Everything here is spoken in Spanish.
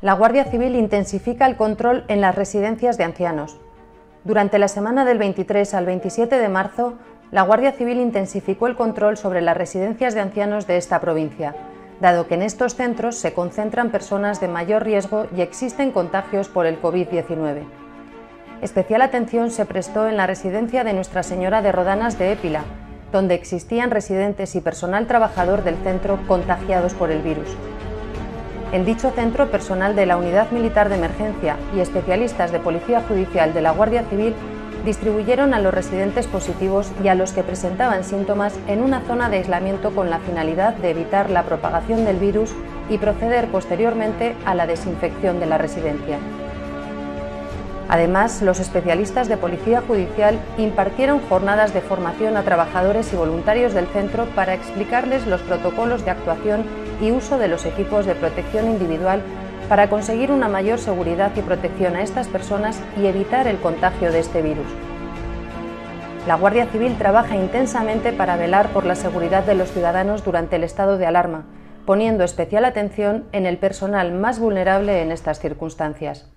La Guardia Civil intensifica el control en las residencias de ancianos. Durante la semana del 23 al 27 de marzo, la Guardia Civil intensificó el control sobre las residencias de ancianos de esta provincia, dado que en estos centros se concentran personas de mayor riesgo y existen contagios por el COVID-19. Especial atención se prestó en la residencia de Nuestra Señora de Rodanas de Épila, donde existían residentes y personal trabajador del centro contagiados por el virus. En dicho centro, personal de la Unidad Militar de Emergencia y especialistas de Policía Judicial de la Guardia Civil distribuyeron a los residentes positivos y a los que presentaban síntomas en una zona de aislamiento con la finalidad de evitar la propagación del virus y proceder posteriormente a la desinfección de la residencia. Además, los especialistas de Policía Judicial impartieron jornadas de formación a trabajadores y voluntarios del centro para explicarles los protocolos de actuación y uso de los equipos de protección individual para conseguir una mayor seguridad y protección a estas personas y evitar el contagio de este virus. La Guardia Civil trabaja intensamente para velar por la seguridad de los ciudadanos durante el estado de alarma, poniendo especial atención en el personal más vulnerable en estas circunstancias.